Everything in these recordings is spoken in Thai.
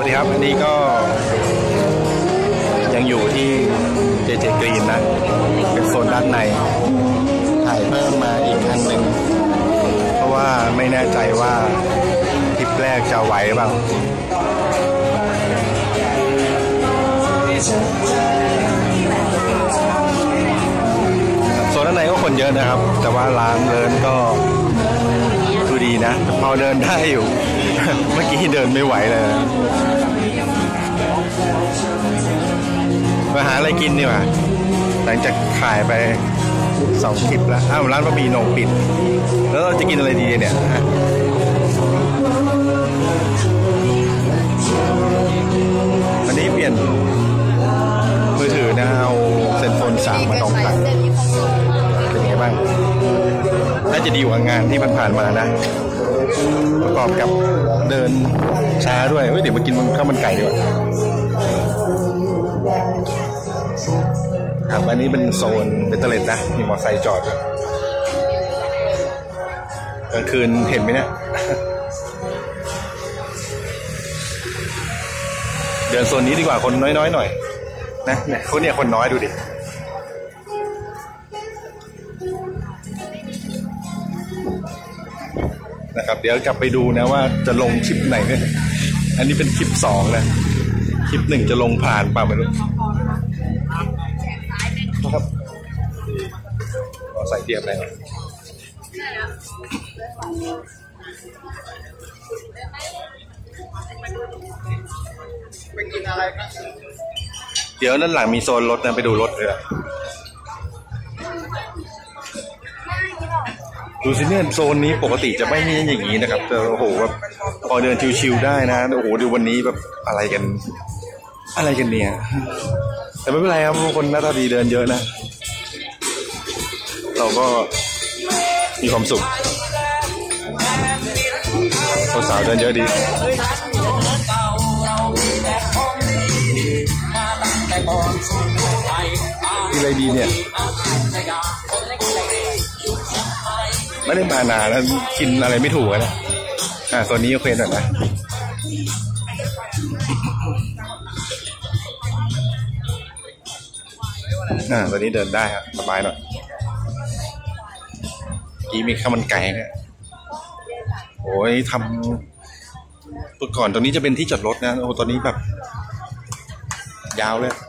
ดีครับอันนี้ก็ยังอยู่ที่เจเจกรีนนะเป็นโซนด้านในถ่ายเพิ่มมาอีกอันหนึ่งเพราะว่าไม่แน่ใจว่าทริปแรกจะไหวเปล่าโซนด้านในก็คนเยอะนะครับแต่ว่าร้านเดินก็ดูดีนะพอเดินได้อยู่ เมื่อกี้เดินไม่ไหวเลยมาหาอะไรกินดีกว่าหลังจากขายไป2 คลิปแล้วร้านบะหมี่โหน่งปิดแล้วเราจะกินอะไรดีเนี่ยวันนี้เปลี่ยนมือถือนะเอาเซนโฟน3มาลองถ่ายเป็นไงบ้างน่าจะดีกว่างานที่ผ่านมานะประกอบกับเดินช้าด้วยเดี๋ยวมากินข้าวมันไก่ดีกว่าครับอันนี้เป็นโซนเบตเตอร์เลนนะมีมอเตอร์ไซค์จอดกลางคืนเห็นไหมเนี่ยเดินโซนนี้ดีกว่าคนน้อยๆหน่อยนะเนี่ยคนน้อยดูดินะครับเดี๋ยวกลับไปดูนะว่าจะลงคลิปไหนเนี่ยอันนี้เป็นคลิป2นะคลิป1จะลงผ่านป่ะไม่รู้ครับใส่เทียบอะไรไปกินอะไรครับเดี๋ยวด้านหลังมีโซนรถนะไปดูรถเลยดูสิเนี่ยโซนนี้ปกติจะไม่มีอย่างนี้นะครับแต่โอ้โหแบบพอเดินชิวๆได้นะโอ้โหดูวันนี้แบบอะไรกันเนี่ยแต่ไม่เป็นไรครับคนหน้าตาดีเดินเยอะนะเราก็มีความสุขสาวๆเดินเยอะดีที่ไรดีเนี่ยไม่ได้มานานแล้วกินอะไรไม่ถูกนะตอนนี้โอเคหน่อยนะตอนนี้เดินได้ครับสบายหน่อยกี้มีข้าวมันไก่เนี่ยโอ้ยทำตัวก่อนตรงนี้จะเป็นที่จอดรถนะโอ้ตอนนี้แบบยาวเลย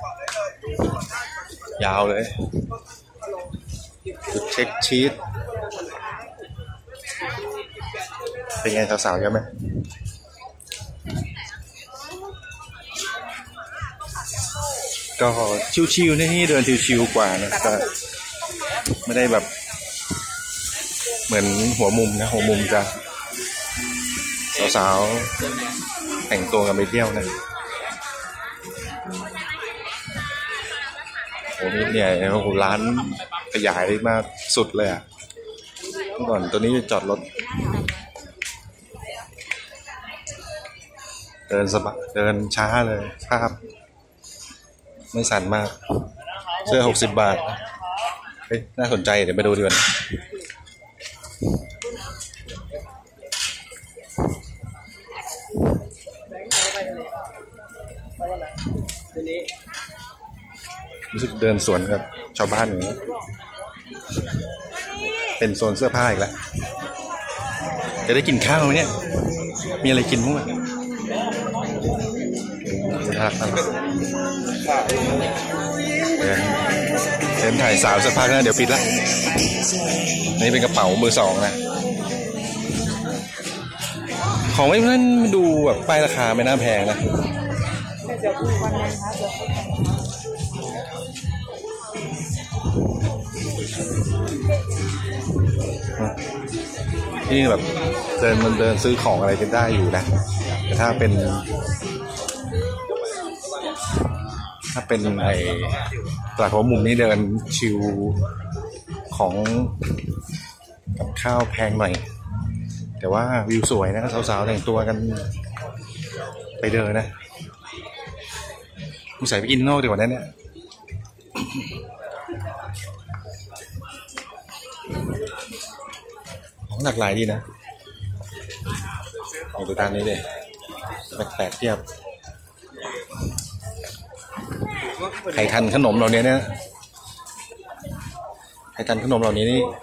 จุดเช็คชีทเป็นไงสาวๆเยอะไหมก็ชิวๆนี่เดินชิวๆกว่านะแต่ไม่ได้แบบเหมือนหัวมุมนะหัวมุมจะสาวๆแต่งตัวกันไปเที่ยวนะโอ้นี่เนี่ยโอ้โหร้านขยายมากสุดเลยอ่ะเมื่อก่อนตัวนี้จอดรถเดินสบายเดินช้าเลยภาพไม่สั่นมากเสื้อ60 บาทน่าสนใจเดี๋ยวไปดูดีกว่ารู้สึกเดินสวนกับชาวบ้านอย่างนี้เป็นโซนเสื้อผ้าอีกแล้วจะได้กินข้าวไหมเนี่ยมีอะไรกินมั้งเดินถ่ายสาวสักพักนะเดี๋ยวปิดละนี่เป็นกระเป๋ามือ2นะของไม่นั่นดูแบบป้ายราคาไม่น่าแพงนะนี่แบบเดินซื้อของอะไรกันได้อยู่นะแต่ถ้าเป็นไอ้ตลาดหัวมุมนี่เดินชิวของกับข้าวแพงหน่อยแต่ว่าวิวสวยนะสาวๆแต่งตัวกันไปเดินนะมึงใส่ไปกินนอกดีกว่านั้นเนี่ยของหลากหลายดีนะเอาตัวตามนี้เลยแปลกๆเทียบใครทันขนมเหล่านี้เนี่ยใครทันขนมเหล่านี้นี่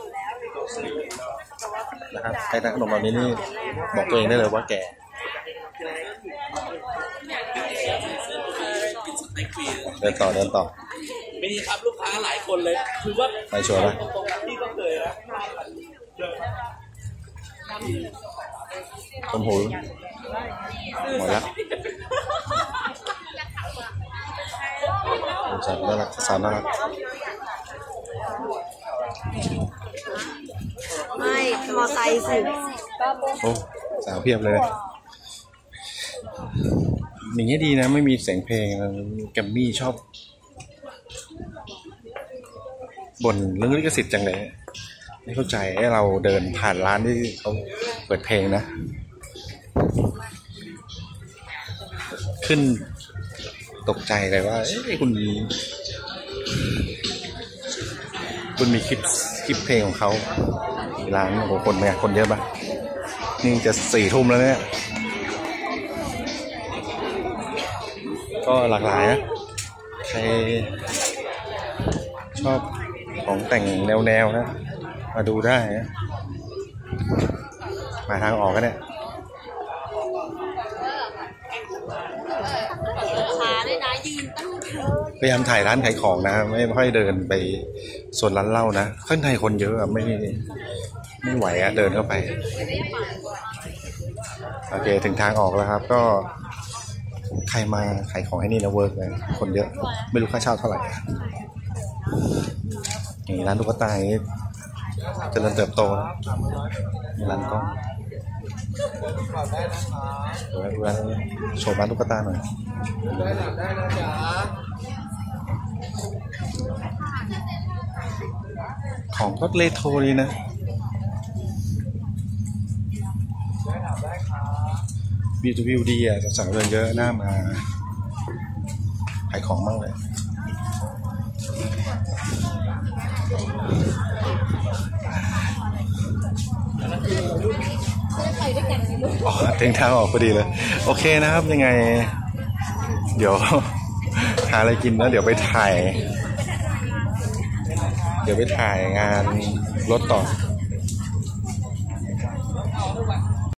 นะครับใครทันขนมเหล่านี้นี่บอกตัวเองได้เลยว่าแก่เดินต่อมีครับลูกค้าหลายคนเลยคือว่าไปชัวร์ไหมพี่ก็เคยนะชมพูหมดแล้วสาวน่ารักสาวน่ารักไม่มอไซค์สิโอ้สาวเพียบเลยอย่างนี้ดีนะไม่มีเสียงเพลงแกมมี่ชอบบ่นเรื่องลิขสิทธิ์จังเลยไม่เข้าใจให้เราเดินผ่านร้านที่เขาเปิดเพลงนะขึ้นตกใจเลยว่าคุณมีคลิปเพลงของเขาร้านโอ้โหคนเนี่ยคนเยอะปะนี่จะ4 ทุ่มแล้วเนี่ยก็หลากหลายนะใครชอบของแต่งแนวนะมาดูได้นะมาทางออกก็ได้พยายามถ่ายร้านขายของนะไม่ค่อยเดินไปส่วนร้านเหล้านะข้างในคนเยอะไม่ไหวอะเดินเข้าไปโอเคถึงทางออกแล้วครับก็ใครมาขายของให้นี่นะเวิร์กเลยคนเยอะไม่รู้ค่าเช่าเท่าไหร่นี่ร้านตุ๊กตานี้เจริญเติบโตนะร้านกล้องดูร้านโชว์ร้านตุ๊กตาหน่อยของก็เรโทรดีนะวิวดีอ่ะสั่งเดินเยอะหน้ามาขายของมากเลยถึงทางออกพอดีเลยโอเคนะครับยังไงเดี๋ยวหาอะไรกินแล้วเดี๋ยวไปถ่ายงานรถต่อ